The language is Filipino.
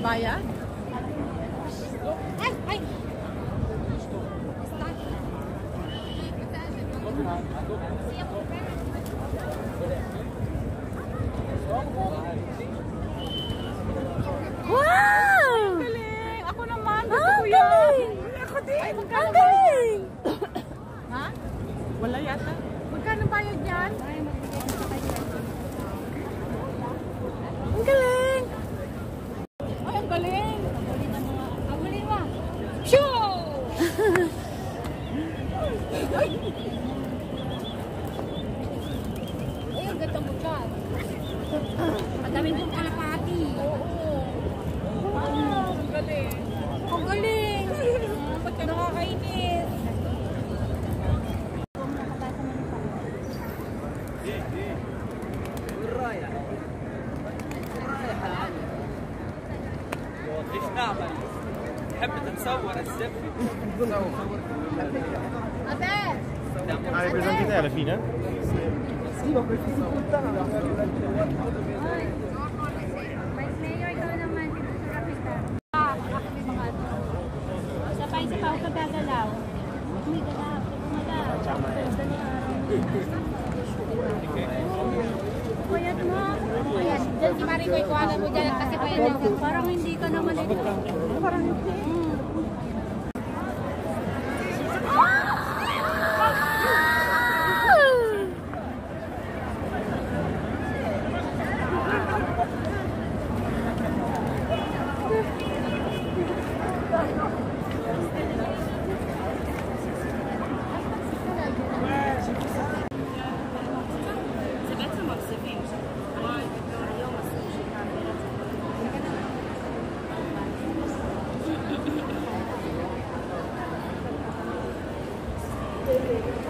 bayad? Ay! Ay! Wow! Ang galing! Ako naman! Gusto ko yan! Ako din! Ay, magkano bayad? Ha? Wala yata. Magkano bayad yan? Ang galing! Ay, ang galing! Ang galing mo! Shoo! Ay, ang ganda mo ka. Madaming pong kalapati. Oo. Wow, ang galing. Ang galing. Ba't ka nakakainis? تحب تتصور السيلفي Hai presente te alla fine? Sì, ma questi si puttana la Vice Mayor, ikaw naman, dito sa Rapitan. Sabay sa pao kagagalaw. May galaw, payat mo. Ayan, dyan si Maricoy, kuhanan mo dyan kasi payat niya. Parang hindi ka naman ito. Parang hindi. Thank you.